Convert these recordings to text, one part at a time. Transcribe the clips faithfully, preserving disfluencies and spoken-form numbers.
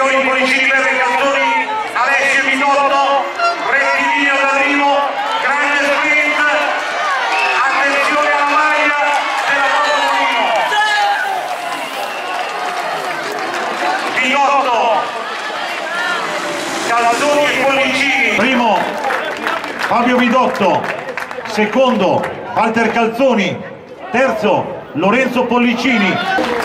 campioni policiclette Calzoni, Alessio Vidotto, rettilineo d'arrivo, grande sprint, attenzione alla maglia della Toto Vidotto, Calzoni e Pollicini. Primo Fabio Vidotto, secondo Walter Calzoni, terzo Lorenzo Pollicini.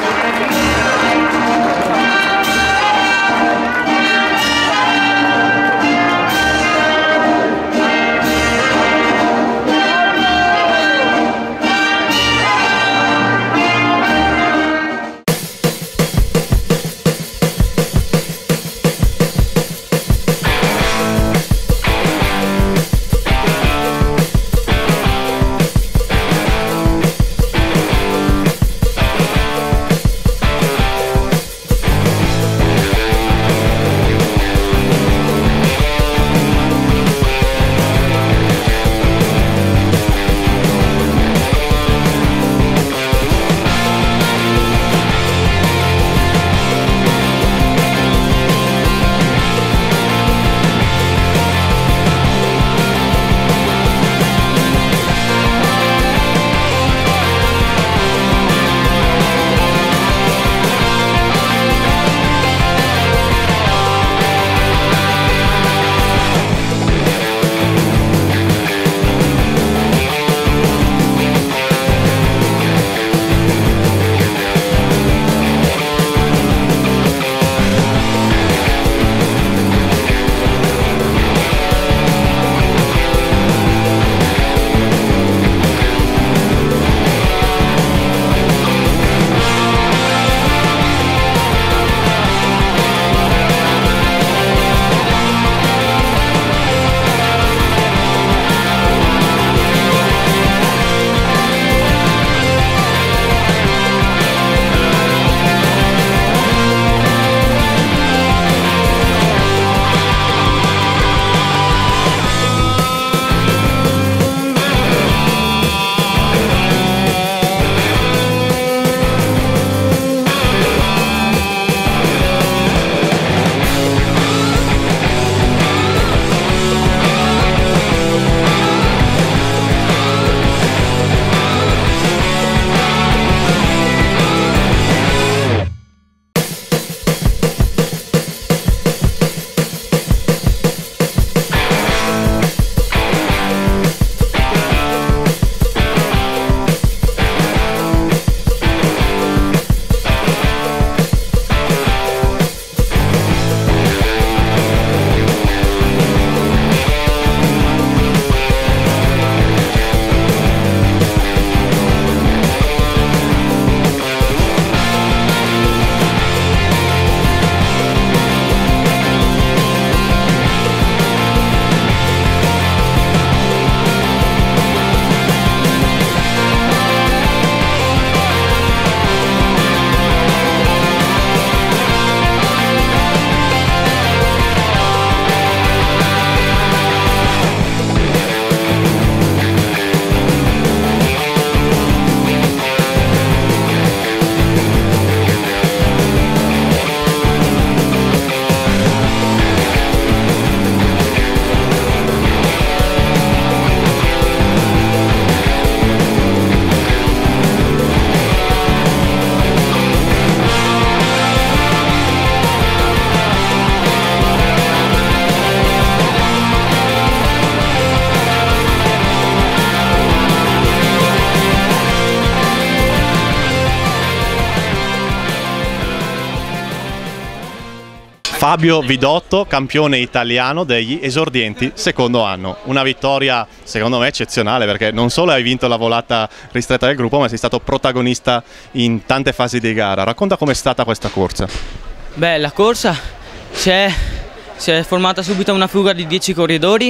Fabio Vidotto, campione italiano degli esordienti secondo anno. Una vittoria secondo me eccezionale, perché non solo hai vinto la volata ristretta del gruppo, ma sei stato protagonista in tante fasi di gara. Racconta com'è stata questa corsa. Beh, la corsa si è, si è formata subito una fuga di dieci corridori.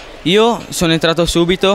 Io sono entrato subito.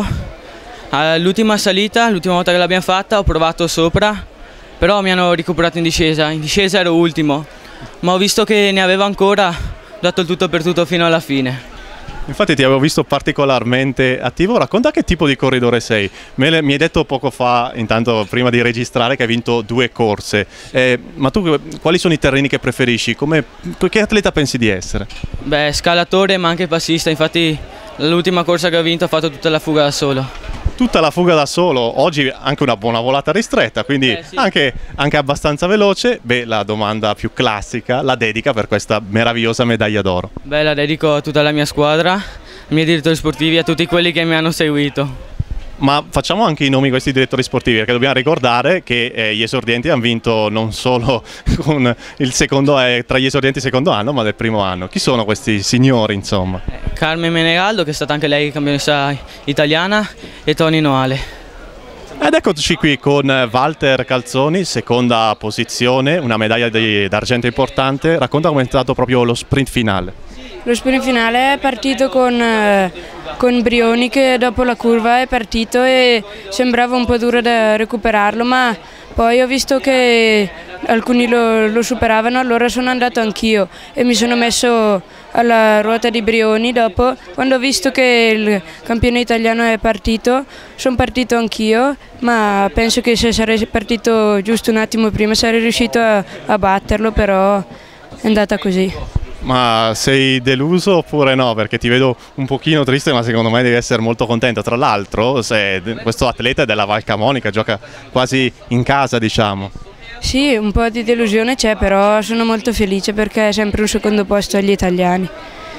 All'ultima salita, l'ultima volta che l'abbiamo fatta, ho provato sopra, però mi hanno recuperato in discesa. In discesa ero ultimo, ma ho visto che ne avevo ancora, ho dato il tutto per tutto fino alla fine. Infatti ti avevo visto particolarmente attivo, racconta che tipo di corridore sei. Me le, mi hai detto poco fa, intanto prima di registrare, che hai vinto due corse, eh, ma tu quali sono i terreni che preferisci? Come, che atleta pensi di essere? Beh, scalatore ma anche passista, infatti l'ultima corsa che ho vinto ho fatto tutta la fuga da solo. Tutta la fuga da solo, oggi anche una buona volata ristretta, quindi eh, sì. anche, anche abbastanza veloce. Beh, la domanda più classica, la dedica per questa meravigliosa medaglia d'oro. Beh, la dedico a tutta la mia squadra, ai miei direttori sportivi, a tutti quelli che mi hanno seguito. Ma facciamo anche i nomi di questi direttori sportivi, perché dobbiamo ricordare che eh, gli esordienti hanno vinto non solo con il secondo, eh, tra gli esordienti secondo anno, ma del primo anno. Chi sono questi signori, insomma? Eh, Carmen Menegaldo, che è stata anche lei campionessa italiana, e Toni Noale. Ed eccoci qui con Walter Calzoni, seconda posizione, una medaglia d'argento importante. Racconta come è stato proprio lo sprint finale. Lo sprint finale è partito con, eh, con Brioni, che dopo la curva è partito e sembrava un po' duro da recuperarlo, ma poi ho visto che alcuni lo, lo superavano, allora sono andato anch'io e mi sono messo alla ruota di Brioni. Dopo, quando ho visto che il campione italiano è partito, sono partito anch'io, ma penso che se sarei partito giusto un attimo prima sarei riuscito a, a batterlo, però è andata così. Ma sei deluso oppure no? Perché ti vedo un pochino triste, ma secondo me devi essere molto contento. Tra l'altro questo atleta è della Val Camonica, gioca quasi in casa, diciamo. Sì, un po' di delusione c'è, però sono molto felice perché è sempre un secondo posto agli italiani.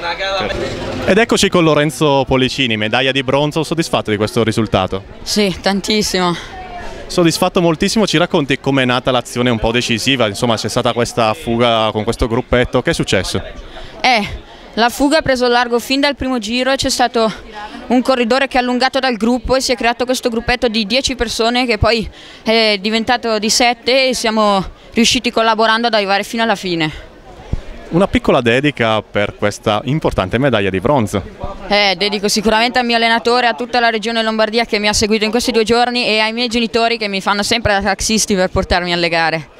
Ed eccoci con Lorenzo Pollicini, medaglia di bronzo. Soddisfatto di questo risultato? Sì, tantissimo. Soddisfatto moltissimo. Ci racconti com'è nata l'azione un po' decisiva? Insomma, c'è stata questa fuga con questo gruppetto, che è successo? Eh, la fuga ha preso largo fin dal primo giro e c'è stato un corridore che è allungato dal gruppo e si è creato questo gruppetto di dieci persone che poi è diventato di sette e siamo riusciti collaborando ad arrivare fino alla fine. Una piccola dedica per questa importante medaglia di bronzo. Eh, dedico sicuramente al mio allenatore, a tutta la regione Lombardia che mi ha seguito in questi due giorni e ai miei genitori che mi fanno sempre da taxisti per portarmi alle gare.